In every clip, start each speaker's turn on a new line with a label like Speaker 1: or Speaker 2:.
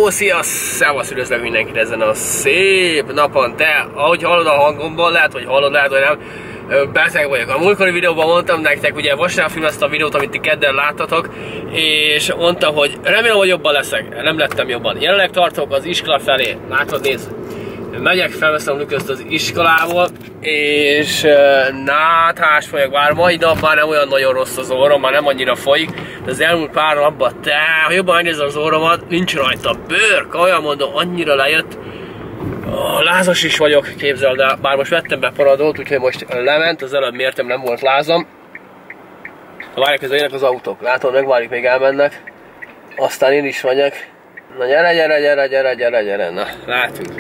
Speaker 1: Hello, szia! Szevasz, üdvözlök mindenkit ezen a szép napon. Te, ahogy hallod a hangomban, lehet, hogy hallod, lehet, hogy nem, beteg vagyok. A múltkori videóban mondtam nektek, ugye vasárnap filmeztem a videót, amit ti kedden láttatok, és mondtam, hogy remélem, hogy jobban leszek. Nem lettem jobban. Jelenleg tartok az iskola felé. Látod, nézd! Megyek, felveszem Luközt az iskolából, és náthás vagyok, bár mai nap már nem olyan nagyon rossz az orrom, már nem annyira folyik, de az elmúlt pár napban, ha jobban megnézem az orromat, nincs rajta bőr, olyan mondom, annyira lejött. Lázas is vagyok, képzeld el, bár most vettem be Panadolt, úgyhogy most lement, az előbb mértem, nem volt lázam. Várják, közben jönnek az autók, látod, megvárjuk, még elmennek, aztán én is megyek. Na gyere, na, látunk.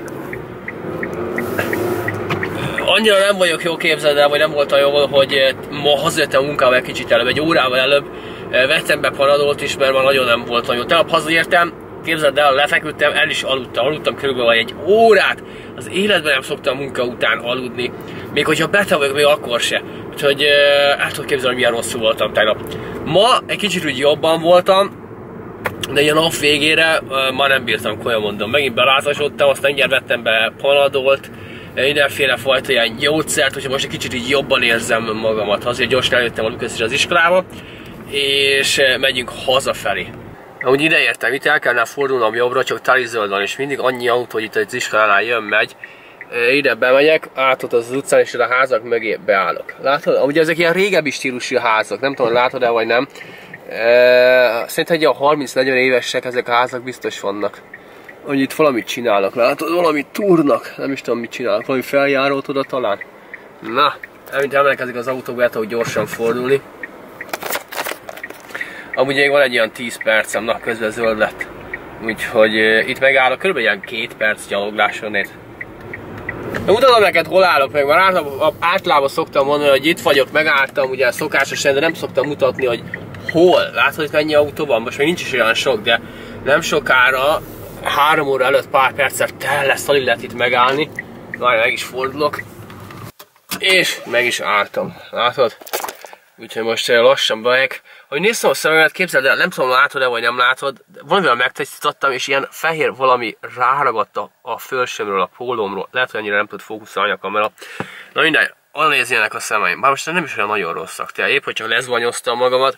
Speaker 1: Annyira nem vagyok jó, képzeld el, vagy nem voltam jó, hogy ma hazajöttem a munkával egy kicsit előbb, egy órával előbb vettem be Panadolt is, mert már nagyon nem voltam jó. Tegnap hazaértem, képzeld el, lefeküdtem, el is aludtam körülbelül egy órát. Az életben nem szoktam munka után aludni, még hogyha beteg vagyok, még akkor se. Úgyhogy el tudod képzelni, hogy milyen rosszul voltam tegnap. Ma egy kicsit úgy jobban voltam, de ilyen nap végére már nem bírtam, komolyan mondom. Megint belázasodtam, aztán mindjárt vettem be Panadolt, mindenféle fajta ilyen gyógyszert, úgyhogy most egy kicsit így jobban érzem magamat. Azért gyorsan eljöttem a Luközt az iskolába, és megyünk hazafelé. Amúgy ide értem, itt el kellene fordulnom jobbra, csak teli zöld van, és mindig annyi autó, hogy itt az iskolánál jön-megy. Ide bemegyek, átod az utcán, és a házak mögé beállok. Látod? Amúgy ezek ilyen régebbi stílusú házak, nem tudom, látod-e vagy nem. Szerintem egy 30-40 évesek ezek a házak biztos vannak. Hogy itt valamit csinálnak, látod? Valamit túrnak, nem is tudom mit csinálnak, valami feljárót oda talán. Na, amint emelkezik az autóba, el tudok gyorsan fordulni. Amúgy még van egy ilyen 10 percem, na közben zöld lett. Úgyhogy itt megállok, körülbelül ilyen 2 perc gyalogláson itt. Mutatom neked, hol állok meg, mert általában szoktam mondani, hogy itt vagyok, megálltam, ugye szokásosan, de nem szoktam mutatni, hogy hol. Látod, hogy mennyi autó van? Most még nincs is olyan sok, de nem sokára, 3 óra előtt pár perccel lesz, alig lehet itt megállni. Várj, meg is fordulok. És meg is álltam, látod? Úgyhogy most lassan bejek. Ahogy néztem a szememet, képzeld el, nem tudom, látod-e vagy nem látod, de valamivel megtisztítottam, és ilyen fehér valami ráragadt a fölsőmről, a pólómról. Lehet, hogy annyira nem tud fókuszálni a kamera. Na mindegy, arra nézjenek a szemeim. Bár most nem is olyan nagyon rosszak, te épp, hogy csak lezvanyoztam magamat.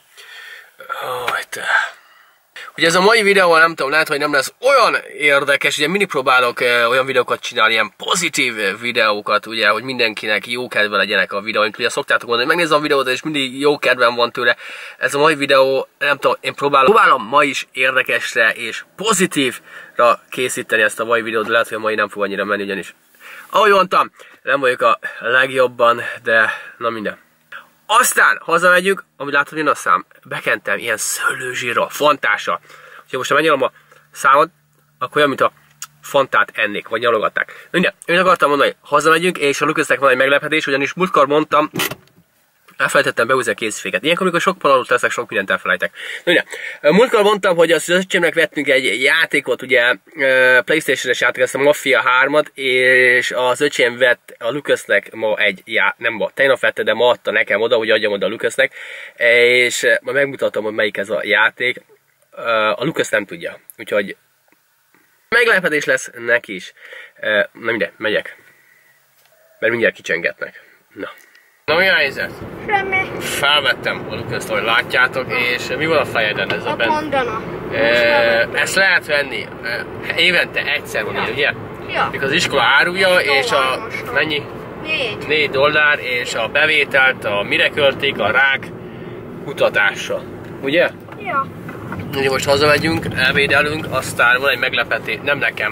Speaker 1: Ugye ez a mai videó, nem tudom, lehet, hogy nem lesz olyan érdekes, ugye mindig próbálok olyan videókat csinálni, ilyen pozitív videókat, ugye, hogy mindenkinek jó kedve legyenek a videóink. Ugye szoktátok mondani, hogy megnézem a videót, és mindig jó kedvem van tőle. Ez a mai videó, nem tudom, én próbálom ma is érdekesre és pozitívra készíteni ezt a mai videót, de lehet, hogy a mai nem fog annyira menni, ugyanis ahogy mondtam, nem vagyok a legjobban, de na minden. Aztán hazamegyünk, amit látod én a szám, bekentem ilyen szőlőzsírral, fantással. Ha most ha megnyalom a számot, akkor olyan, mint a fantát ennék, vagy nyalogatták. Minden, én akartam mondani, hogy hazamegyünk, és a Luköznek van egy meglepetés, ugyanis múltkor mondtam, elfelejtettem behúzni a készféket. Ilyenkor, amikor sok Panadolt leszek, sok mindent elfelejtek. Minden, múltkor mondtam, hogy az öcsémnek vettünk egy játékot, ugye PlayStation-es játék, ezt a Mafia 3-at, és az öcsém vett a Luköznek ma nem ma, tegnap vette, de ma adta nekem oda, hogy adjam oda a Luköznek, és ma megmutatom, hogy melyik ez a játék. A Luköz nem tudja, úgyhogy meglepetés lesz neki is. Na minden, megyek. Mert mindjárt kicsengetnek. Na mi a helyzet?
Speaker 2: Semmi.
Speaker 1: Felvettem a Luközt, ahogy látjátok, és mi van a fejeden ez a benne?
Speaker 2: Bandana.
Speaker 1: Ezt lehet venni évente egyszer van, ugye?
Speaker 2: Ja.
Speaker 1: Mikor az iskola árulja, és a mennyi? 4 dollár, és a bevételt mire költik, a rák kutatásra. Ugye?
Speaker 2: Ja.
Speaker 1: Ugye most hazamegyünk, elvédelünk, aztán van egy meglepetés, nem nekem,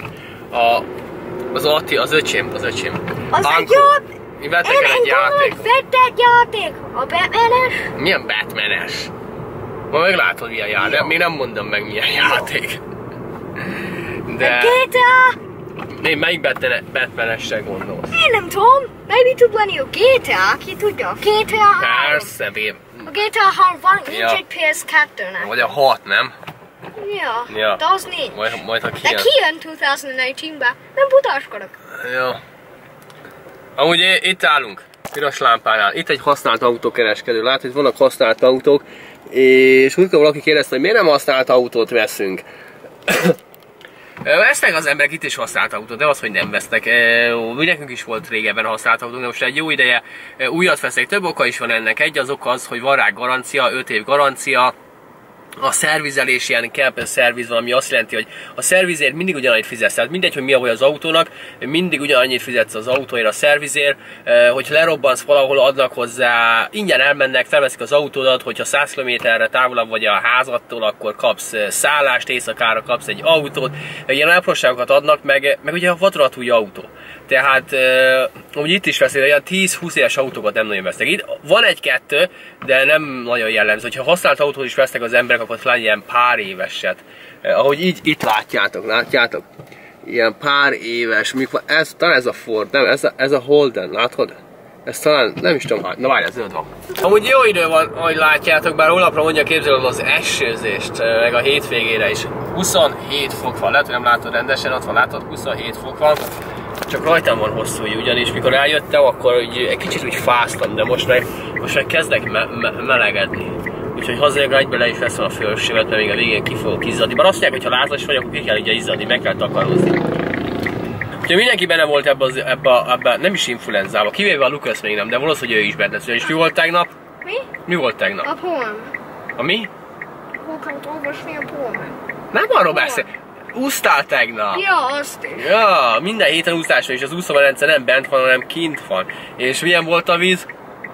Speaker 1: az Atti, az öcsém.
Speaker 2: Az egy jobb!
Speaker 1: Mi vettek el egy játékot.
Speaker 2: Vett egy játék! A Batman-es?
Speaker 1: Milyen Batman-es? Ma meglátod milyen játék, még nem mondom meg milyen játék. De...
Speaker 2: GTA?
Speaker 1: Melyik Batman-esre gondolsz?
Speaker 2: Én nem tudom. Maybe tud lenni a GTA, ki tudja? A GTA 3.
Speaker 1: Persze, bém.
Speaker 2: A GTA 3 van, nincs egy PS2-nek.
Speaker 1: Vagy a 6, nem?
Speaker 2: Ja, de az nincs.
Speaker 1: Majd ha kijön.
Speaker 2: De kijön 2019-ben, nem butáskodok.
Speaker 1: Jó. Amúgy itt állunk, piros lámpánál. Itt egy használt autókereskedő. Látod, hogy vannak használt autók, és úgy valaki kérdezte, hogy miért nem használt autót veszünk. Vesznek az emberek itt is használt autót, de az, hogy nem vesznek. Nekünk is volt régebben használt autók, de most egy jó ideje újat vesznek. Több oka is van ennek. Egy az oka az, hogy van rá garancia, 5 év garancia. A szervizelés ilyen Kelpen szerviz van, ami azt jelenti, hogy a szervizért mindig ugyanannyit fizetsz. Tehát mindegy, hogy mi a baj az autónak, mindig ugyanannyit fizetsz az autóért, a szervizért. Hogyha lerobbansz valahol, adnak hozzá, ingyen elmennek, felveszik az autódat, hogyha 100 km-re távolabb vagy a házadtól, akkor kapsz szállást, éjszakára kapsz egy autót. Ilyen apróságokat adnak, meg ugye a vadonatúj autó. Tehát úgy itt is veszély, olyan 10-20 éves autókat nem nagyon vesznek. Itt van egy-kettő, de nem nagyon jellemző. Hogyha használt autót is vesznek az emberek, akkor talán ilyen pár éveset. Ahogy így itt látjátok? Ilyen pár éves, mikor ez, talán ez a Ford, nem, ez a Holden, látod? Ez talán, nem is tudom, na várj, ez zöld van. Amúgy jó idő van, ahogy látjátok, bár holnapra mondja, képzelem az esőzést, meg a hétvégére is. 27 fok van, lehet, hogy nem látod rendesen, ott van, látod, 27 fok van. Csak rajtam van hosszú, ugyanis mikor eljöttem, akkor egy kicsit úgy fáztam, de most meg kezdek melegedni. Úgyhogy hazajövök, egyben le is veszem a fölsőmet, mert még a végén ki fogok izzadni. Bár azt mondják, hogy ha lázas vagy, akkor ki kell ugye izzadni, meg kell takarózni. Úgyhogy mindenki benne volt ebbe nem is influenzába, kivéve a Lucas még nem, de valószínűleg ő is benne. És mi volt tegnap?
Speaker 2: Mi?
Speaker 1: Mi volt tegnap?
Speaker 2: A Polm.
Speaker 1: A mi?
Speaker 2: Akarod olvasni a Polm.
Speaker 1: Nem arról beszél. Úsztál tegnap?
Speaker 2: Ja, azt is.
Speaker 1: Ja, minden héten úszás van, és az úszórendszer nem bent van, hanem kint van. És milyen volt a víz?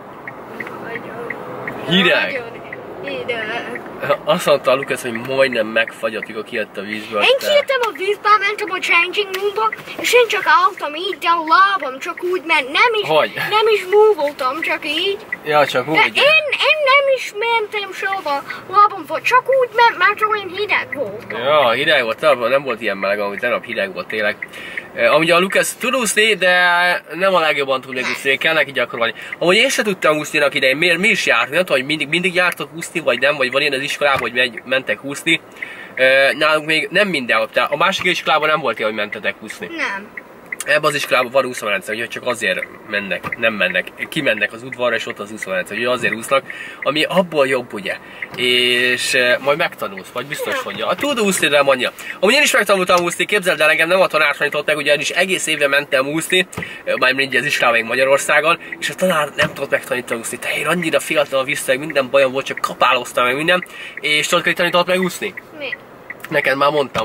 Speaker 1: Hideg.
Speaker 2: Hideg.
Speaker 1: Azt mondta a Lucas, hogy majdnem megfagyott, amikor kijött a vízből.
Speaker 2: Én kijöttem a vízbe, mentem a changing roomba, és én csak álltam így, de a lábam csak úgy ment, nem is múvoltam, csak így.
Speaker 1: Ja, csak úgy.
Speaker 2: De én nem is mentem sehova, lábam volt, csak úgy ment, mert olyan hideg volt.
Speaker 1: Ja, hideg volt, nem volt ilyen meleg, amit tegnap hideg volt tényleg. Amúgy a Lucas tud úszni, de nem a legjobban tudnék úszni, kell neki gyakorolni. Amúgy én sem tudtam úszni annak idején, mi is jártunk, nem tudom, hogy mindig jártok úszni, vagy nem, vagy van ilyen az iskolában, hogy mentek úszni. Nálunk még nem mindenhol, tehát a másik iskolában nem volt ilyen, hogy mentetek úszni.
Speaker 2: Nem.
Speaker 1: Ebben az iskolában van úszórendszer, úgyhogy csak azért nem mennek, kimennek az udvarra, és ott az úszórendszer, úgyhogy azért úsznak, ami abból jobb, ugye. És majd megtanulsz, vagy biztos, hogy tud úszni, de mondja. Amúgy én is megtanultam úszni, képzeld el, engem nem a tanár tanított meg, ugye én is egész évben mentem úszni, majd mindig az iskolában még Magyarországon, és a tanár nem tudott megtanítani úszni. Tehát én annyira féltem a vissza, minden bajom volt, csak kapáloztam meg minden, és tudod, hogy tanított meg úszni?
Speaker 2: Mi?
Speaker 1: Neked már mondtam,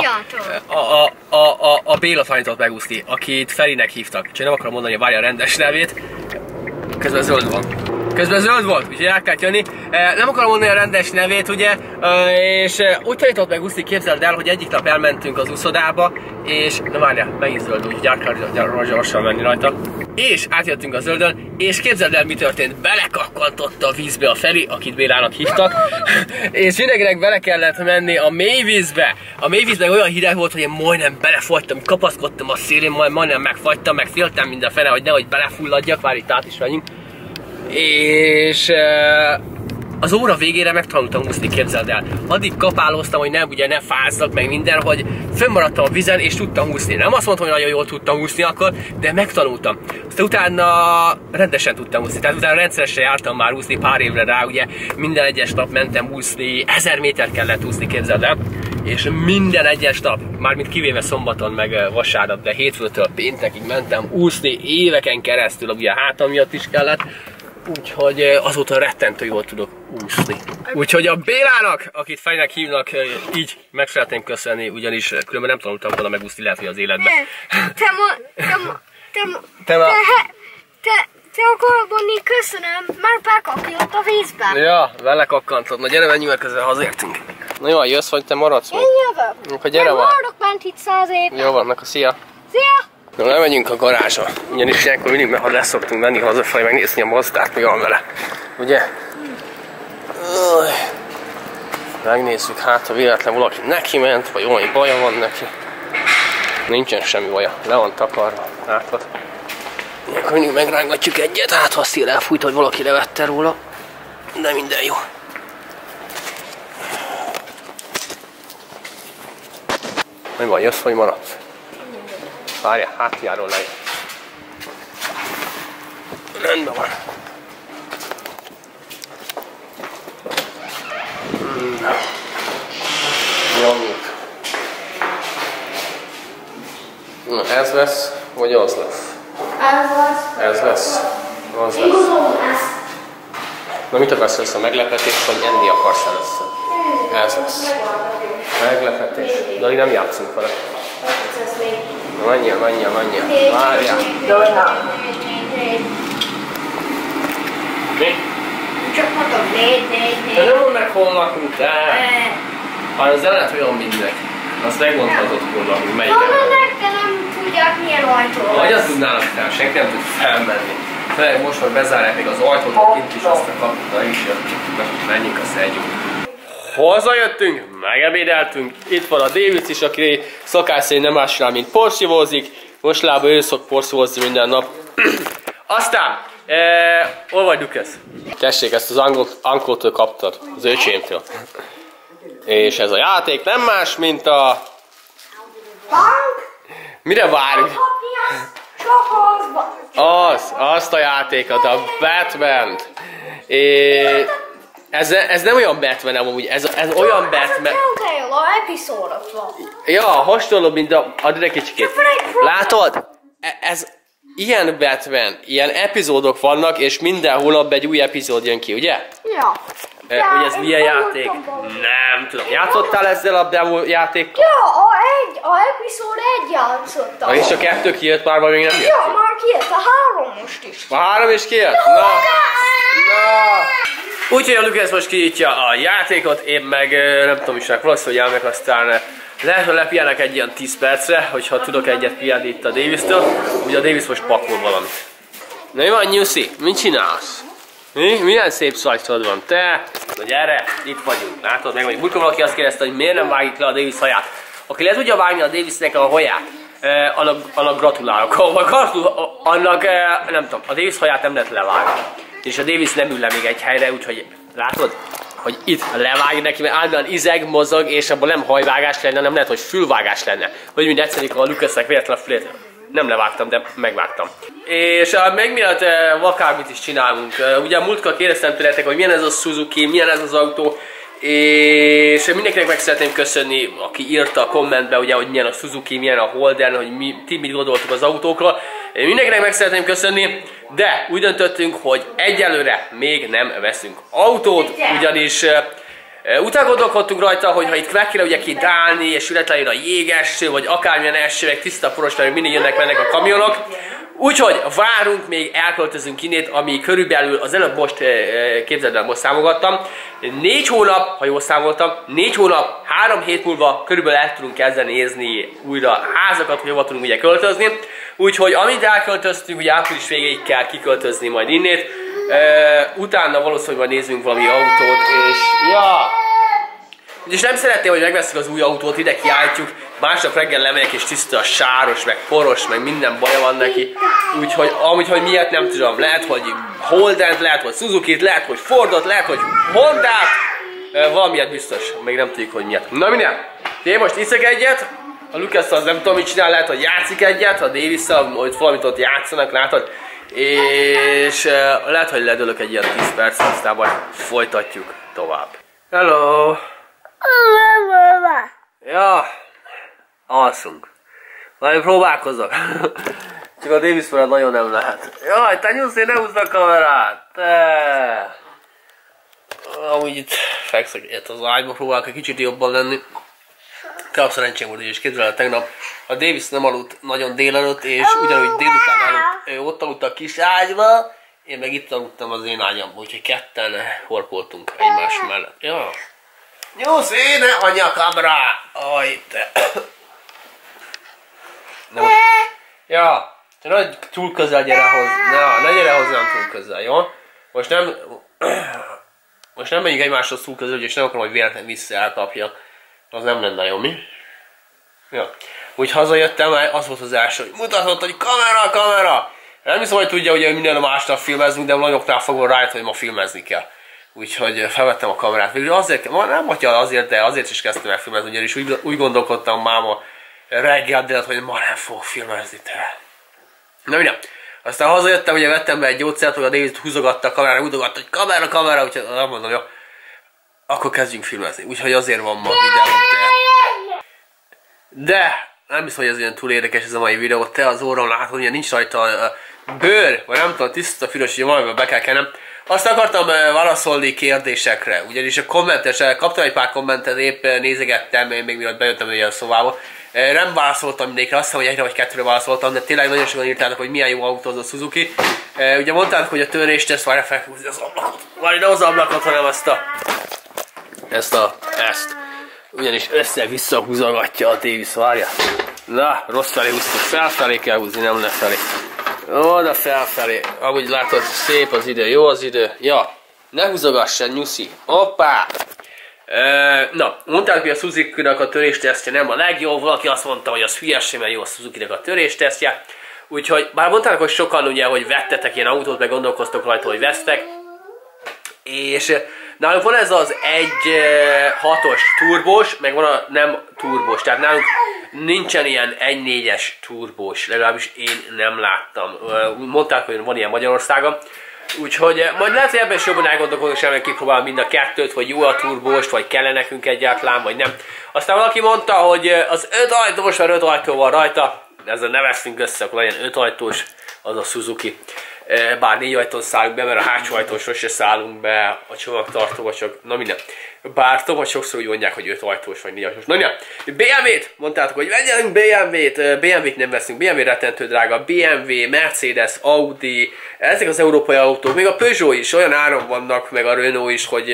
Speaker 1: a Béla tanított megúszni, akit Ferinek hívtak. Csak nem akarom mondani a várja rendes nevét. Közben zöld van. Közben zöld volt, úgyhogy el kell jönni. Nem akarom mondani a rendes nevét, ugye, és úgy tanított megúszni, képzeld el, hogy egyik nap elmentünk az úszodába, és na várjál, megint zöld, úgyhogy át kell gyorsan menni rajta. És átjöttünk a zöldön, és képzeld el, mi történt. Belekakkantotta a vízbe a Feri, akit Bélának hívtak, és mindenkinek bele kellett menni a mély vízbe. A mély vízben olyan hideg volt, hogy én majdnem belefagytam, kapaszkodtam a szélén, majdnem megfagytam, meg féltem mindenfele, hogy nehogy belefulladjak, várj, itt át is menjünk. És az óra végére megtanultam úszni, képzeld el. Addig kapáloztam, hogy ne fázzak meg minden, hogy fönnmaradtam a vízen és tudtam úszni. Nem azt mondtam, hogy nagyon jól tudtam úszni akkor, de megtanultam. Aztán utána rendesen tudtam úszni. Tehát utána rendszeresen jártam már úszni pár évre rá, ugye minden egyes nap mentem úszni, 1000 métert kellett úszni, képzeld el. És minden egyes nap, mármint kivéve szombaton meg vasárnap, de hétfőtől péntekig mentem úszni éveken keresztül, ugye hátam miatt is kellett. Úgyhogy azóta rettentő jól tudok úszni. Úgyhogy a Bélának, akit Ferinek hívnak, így meg szeretném köszönni, ugyanis különben nem tanultam volna megúszni, lehet, hogy az életben.
Speaker 2: Te akarod mondani, köszönöm, már bekakjott a vízbe.
Speaker 1: Ja, vele kakkantod. Na gyere, menjünk, mert közben hazértünk. Na jó, jössz, vagy te maradsz még?
Speaker 2: Én jövök.
Speaker 1: Akkor gyere már.
Speaker 2: Maradok bent itt 100 éve.
Speaker 1: Jó van, akkor szia.
Speaker 2: Szia.
Speaker 1: Na, lemegyünk a garázsba. Ugyanis ilyenkor mindig, ha leszoktunk menni hazafelé, megnézni a Mazdát, mi van vele. Ugye? Megnézzük, hát ha véletlen valaki neki ment, vagy olyan baja van neki. Nincsen semmi baja, le van takarva. Látod? Ilyenkor mindig megrángatjuk egyet, hát ha a szél elfújt, hogy valaki levette róla. De minden jó. Mi van, jössz, vagy maradsz? Várjál, hátjáról lejön. Rendben van. Nyomjuk. lesz, vagy az lesz? Ez lesz. Az lesz. Na mit akarsz lesz a meglepetés, vagy enni akarsz először? Ez lesz. Meglepetés. Dali, nem játszunk vele. Menjél. Várjál. Mi?
Speaker 2: Csak mondom, négy.
Speaker 1: De nem mondd meg, hol lakunk, te! Az el lehet olyan mindnek. Azt megmondhatod, hol lakunk, melyiken.
Speaker 2: De nem tudják, milyen ajtó lesz.
Speaker 1: Vagy azt tudnának fel, senki nem tud felmenni. Főleg most, hogy bezárják még az ajtót, a kint is azt a kaput, is jöttünk. Menjünk, azt együnk. Hazajöttünk, megebédeltünk. Itt van a Davis is, aki szokás szerint nem más csinál, mint porszívózik. Most lába ő szok porszívózni minden nap. Aztán, hol vagy, Lukasz? Tessék, ezt az Anklótól kaptad, az öcsémtől. És ez a játék nem más, mint a...
Speaker 2: Bank?
Speaker 1: Mire várunk?
Speaker 2: Csak
Speaker 1: azt a játékot, a Batman-t. Ez nem olyan Batman amúgy, ez olyan Batman...
Speaker 2: Telltale epizódok van.
Speaker 1: Ja, hasonló, mint a direkt kicsikét. Látod? Ez ilyen Batman, ilyen epizódok vannak, és minden hónapban egy új epizód jön ki, ugye?
Speaker 2: Ja.
Speaker 1: Hogy ez milyen játék? Nem tudom. Játszottál ezzel a demo játékkal?
Speaker 2: Ja, a epizód 1 játszottam.
Speaker 1: És a 2 kijött már, vagy még nem jött?
Speaker 2: Ja, már kijött, a 3 most is.
Speaker 1: A 3 is kijött? Na! Úgyhogy a Lukasz most kinyitja a játékot, én meg nem tudom is, valószínűleg elmegyek, aztán lehet, hogy lepihenek egy ilyen 10 percre, hogyha tudok egyet pihenni itt a Davis-től. Ugye a Davis most pakol valamit. Na mi van, Nyuszi? Mit csinálsz? Milyen szép szajtod van, te? Na gyere, itt vagyunk, látod, meg vagyunk. Múltkor valaki azt kérdezte, hogy miért nem vágjuk le a Davis haját. Aki le tudja vágni a Davisnek a haját, annak gratulálok. Annak, nem tudom, a Davis haját nem lehet levágni. És a Davis nem ül le még egy helyre, úgyhogy látod, hogy itt levágj neki, mert állandóan izeg, mozog, és abban nem hajvágás lenne, nem lehet, hogy fülvágás lenne. Vagy mind egyszerűen a Lukasznek véletlen a fülét. Nem levágtam, de megvágtam. És még miatt akármit is csinálunk. Ugye múltkor kérdeztem tőletek, hogy milyen ez a Suzuki, milyen ez az autó. És mindenkinek meg szeretném köszönni, aki írta a kommentbe, ugye, hogy milyen a Suzuki, milyen a Holden, hogy ti mit gondoltuk az autókról. Mindenkinek meg szeretném köszönni, de úgy döntöttünk, hogy egyelőre még nem veszünk autót, ugyanis utána gondolkodtunk rajta, hogy ha itt meg kéne ugye kint állni, és ületlenül a jégeső, vagy akármilyen eső, meg tiszta poros, mert mindig jönnek-mennek a kamionok. Úgyhogy várunk, még elköltözünk innét, ami körülbelül az előbb most, képzeld el, most számogattam. 4 hónap, ha jól számoltam, 4 hónap, 3 hét múlva körülbelül el tudunk kezdeni nézni újra házakat, hogy hova tudunk ugye költözni. Úgyhogy amit elköltöztünk, ugye április végéig kell kiköltözni majd innét. Utána valószínűleg majd nézzünk valami autót, és ja! És nem szeretném, hogy megveszünk az új autót, ide kiállítjuk, másnap reggel lemegyek és tiszta, sáros, meg poros, meg minden baja van neki. Úgyhogy amúgy, hogy miért nem tudom, lehet, hogy Holdent, lehet, hogy Suzukit, lehet, hogy Fordot, lehet, hogy Hondát. Valamiért biztos, még nem tudjuk, hogy miért. Na minden, én most iszek egyet, a Lukasz az nem tudom mit csinál, lehet, hogy játszik egyet, a Davis-szal, hogy valamit ott játszanak, látod. És lehet, hogy ledölök egy ilyen 10 perc, aztán majd folytatjuk tovább. Hello! Ja, alszunk. Majd próbálkozok. Csak a Davis veled nagyon nem lehet. Jaj, te nyúlsz, én ne húzd a kamerát. Te. Amúgy itt fekszek ilyet az ágyba, próbálok egy kicsit jobban lenni. Kár szerencsém volt, és képzeled, tegnap a Davis nem aludt nagyon délelőtt, és ugyanúgy délután aludt, ő ott aludt a kis ágyba, én meg itt aludtam az én ágyamban, úgyhogy ketten horkoltunk egymás mellett. Ja. Nyúlsz, én ne adj a kamerát! Aj, te! Ja, te nagy túl közel gyere hozzá. Ne gyere hozzám túl közel, jó? Most nem megyünk egymáshoz túl közel, és nem akarom, hogy véletlenül vissza elkapja. Az nem lenne jó, mi? Ja. Úgy hazajöttem, az volt az első, hogy mutatott, hogy kamera! Nem hiszem, hogy tudja, hogy minden másnap filmezünk, de a nagyoknál fogom rájött, hogy ma filmezni kell. Úgyhogy felvettem a kamerát. Végül azért, nem atya azért, de azért is kezdtem el filmezni, ugyanis úgy gondolkodtam máma reggel, de hogy ma nem fogok filmezni te. Na minden. Aztán hazajöttem, ugye vettem be egy gyógyszert, hogy a David húzogatta a kamerára, húzogatta, hogy kamera, úgyhogy nem mondom, jó. Akkor kezdjünk filmezni. Úgyhogy azért van ma videó. De Nem hiszem, hogy ez ilyen túl érdekes ez a mai videó. Te az orron látod, hogy nincs rajta bőr, vagy nem tudom, tiszta fűrös, hogy valamivel be kell kennem. Azt akartam válaszolni kérdésekre, ugyanis a kommentes, kaptam egy pár kommentet, épp nézegettem, még mielőtt bejöttem a szobába. Nem válaszoltam mindegyikre, azt hiszem, hogy egyre vagy kettőre válaszoltam, de tényleg nagyon sokan írtátok, hogy milyen jó autó az a Suzuki. Ugye mondtátok, hogy a törést ezt várja felhúzni az ablakot. Várj, nem az ablakot, hanem ezt. Ugyanis össze-vissza húzogatja a Davis, várja. Na, rossz felé húztuk, felfelé kell húzni, nem lefelé. Oda felfelé, amúgy látod, szép az idő, jó az idő. Ja, ne húzogass, nyuszi. Hoppá! Na, mondták, hogy a Suzuki-nak a töréstesztje nem a legjobb, valaki azt mondta, hogy az hülyeség, mert jó a Suzuki-nak a töréstesztje. Úgyhogy, bár mondták, hogy sokan ugye, hogy vettetek ilyen autót, meg gondolkoztok rajta, hogy vesztek. És nálunk van ez az 1.6-os turbós, meg van a nem turbós, tehát nálunk nincsen ilyen 1.4-es turbós, legalábbis én nem láttam. Mondták, hogy van ilyen Magyarországon. Úgyhogy majd lehet, hogy ebben is jobban elgondolkodok, és elmegyek kipróbálom mind a kettőt, hogy jó a turbós, vagy kell nekünk egyáltalán, vagy nem. Aztán valaki mondta, hogy az 5 ajtós, mert 5 ajtó van rajta, ezzel ne veszünk össze, akkor legyen 5 ajtós, az a Suzuki. Bár 4 ajtón szállunk be, mert a hátsó ajtósra se szállunk be, a csomagtartóba csak, na minden. Bár tovább sokszor úgy mondják, hogy 5 ajtós vagy 4 ajtós. Na minden, BMW-t mondtátok, hogy vegyenek BMW-t, BMW-t nem veszünk, BMW rettentő drága, BMW, Mercedes, Audi, ezek az európai autók, még a Peugeot is, olyan áron vannak, meg a Renault is, hogy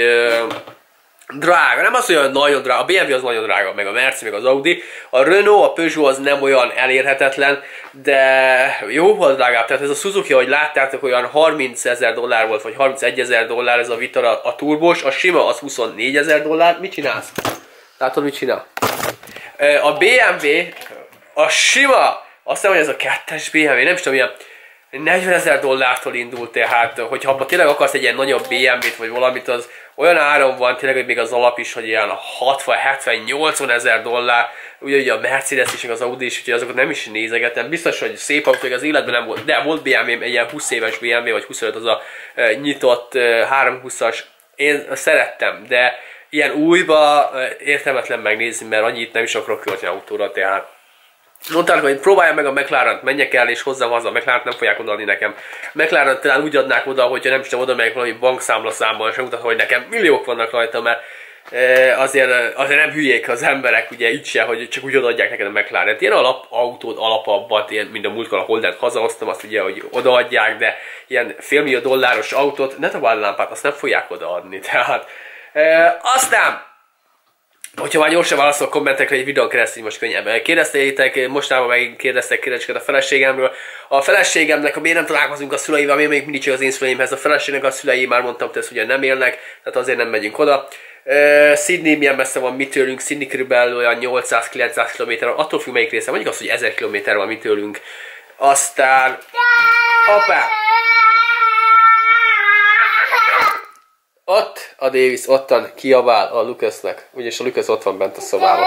Speaker 1: drága, nem az olyan nagyon drága, a BMW az nagyon drága, meg a Mercedes, meg az Audi, a Renault, a Peugeot az nem olyan elérhetetlen, de jóval drágább, tehát ez a Suzuki, ahogy láttátok, olyan $30,000 volt, vagy $31,000 ez a Vitara, a turbós, a sima az $24,000, mit csinálsz? Látod, mit csinál? A BMW, a sima, azt hiszem, hogy ez a 2-es BMW, nem is tudom, ilyen $40,000-tól indult, tehát hogyha abban tényleg akarsz egy ilyen nagyobb BMW-t, vagy valamit, az olyan áron van, tényleg, hogy még az alap is, hogy ilyen 60-70-80,000 $, ugye a Mercedes is, meg az Audi is, úgyhogy azokat nem is nézegetem. Biztos, hogy szép autó, hogy az életben nem volt, de volt BMW, egy ilyen 20 éves BMW, vagy 25, az a nyitott 320-as. Én szerettem, de ilyen újba értelmetlen megnézni, mert annyit nem is akarok költeni autóra, tehát mondták, hogy próbáljam meg a McLaren-t, menjek el és hozzam haza, a McLaren-t nem fogják odaadni nekem. McLaren-t talán úgy adnák oda, hogyha nem is tudom, oda megyek valami bankszámlaszámmal, és mutat, hogy nekem milliók vannak rajta, mert azért nem hülyék az emberek, ugye így se, hogy csak úgy odaadják neked a McLaren-t. Ilyen autót, alapabbat, ilyen, mint a múltkor a Holdent hazahoztam, azt ugye, hogy odaadják, de ilyen $5 millió autót, ne tabállámpát, azt nem fogják odaadni, tehát. Aztán hogyha már gyorsan válaszol kommentekre egy videón keresztül, most könnyebb. Kérdeztétek, mostanában megint kérdeztek kérdéseket a feleségemről. A feleségemnek, miért nem találkozunk a szüleivel, miért még mindig csak az én szüleimhez. A feleségnek a szülei, már mondtam, hogy ezt ugye nem élnek, tehát azért nem megyünk oda. Sydney milyen messze van mi tőlünk, Sydney körülbelül olyan 800-900 km, attól függ melyik része, mondjuk az, hogy 1000 km van mi tőlünk. Aztán... Hoppá! Ott a Davis, ottan kiabál a Lucasnek, úgyis a Lucas ott van bent a szobában.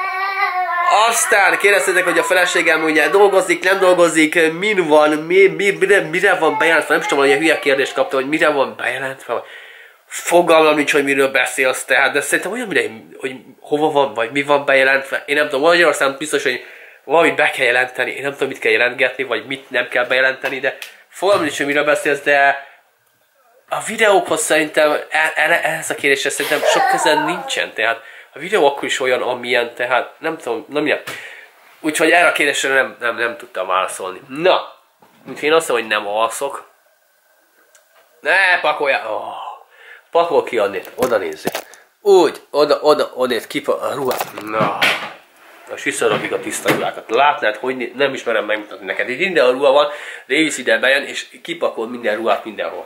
Speaker 1: Aztán kérdeztetek, hogy a feleségem ugye dolgozik, nem dolgozik, min van, mire van bejelentve, nem is tudom, hogy ilyen hülye kérdést kaptam, hogy mire van bejelentve. Fogalmam nincs, hogy miről beszélsz tehát, de szerintem olyan mire, hogy hova van, vagy mi van bejelentve. Én nem tudom, Magyarországon biztos, hogy valamit be kell jelenteni, én nem tudom, mit kell jelentgetni, vagy mit nem kell bejelenteni, de fogalmam nincs, hogy miről beszélsz, de a videókhoz szerintem, ehhez a kérdésre szerintem sok közel nincsen, tehát a videó akkor is olyan, amilyen, tehát nem tudom, nem ilyen. Úgyhogy erre a kérdésre nem tudtam válaszolni. Na, úgyhogy én azt mondom, hogy nem alszok. Ne, pakoljál! Oh, pakol ki annét, oda nézzél. Úgy, odét kipa a ruhát. Na, most visszarakjuk a tiszta ruhákat. Látnád, hogy nem ismerem megmutatni neked. Itt minden a ruha van, Davis ide bejön, és kipakol minden ruhát mindenhol.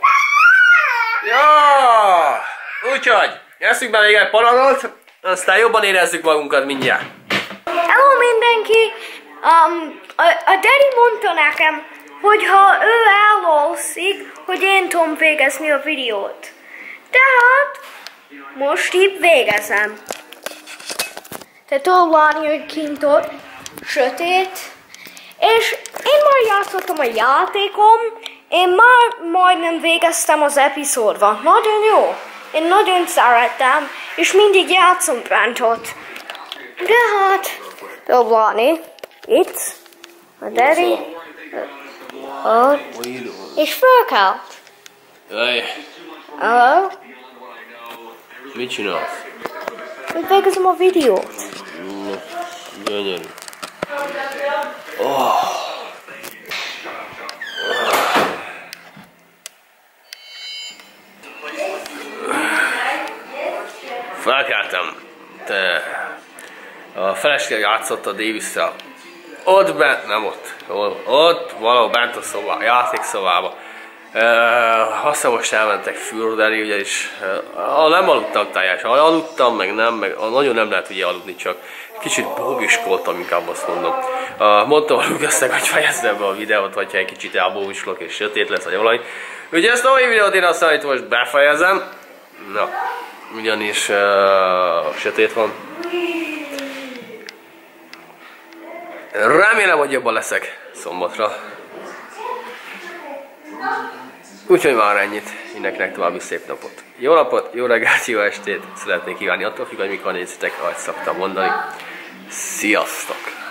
Speaker 1: Ja, úgyhogy eszünk be még egy panagot, aztán jobban érezzük magunkat mindjárt.
Speaker 2: Hello mindenki! A Daddy mondta nekem, hogy ha ő elalszik, hogy én tudom végezni a videót. Tehát most így végezem. Te tudod látni, hogy kint ott sötét. És én már játszottam a játékom. Én már majdnem végeztem az epizódba. Nagyon jó. Én nagyon szerettem, és mindig játszom bent ott. De hát, tudod látni, Itt a Daddy. Ott. És fölkelt.
Speaker 1: Jaj,
Speaker 2: Hello?
Speaker 1: mit csinálsz?
Speaker 2: Hogy végezem a videót.
Speaker 1: Gyönyörű. Felkeltem. Te. A feleség játszott a Davis-szel. Ott bent, nem ott. Ott, valahol bent a szobá, játékszobába. Aztán most elmentek fürdeni, ugyanis nem aludtam teljesen. Aludtam, meg nem, meg nagyon nem lehet ugye aludni, csak kicsit bóbiskoltam, inkább azt mondom. Mondtam a Lukasznak, hogy fejezd be a videót, vagy ha egy kicsit elbóbislok és sötét lesz, vagy valami. Ugye ezt a mai videót én aztán itt most befejezem. Na, ugyanis sötét van. Remélem, hogy jobban leszek szombatra. Úgyhogy már ennyit. Mindenkinek további szép napot. Jó napot, jó reggelt, jó estét. Szeretnék kívánni attól függ, hogy mikor nézitek, ahogy szoktam mondani. Sziasztok!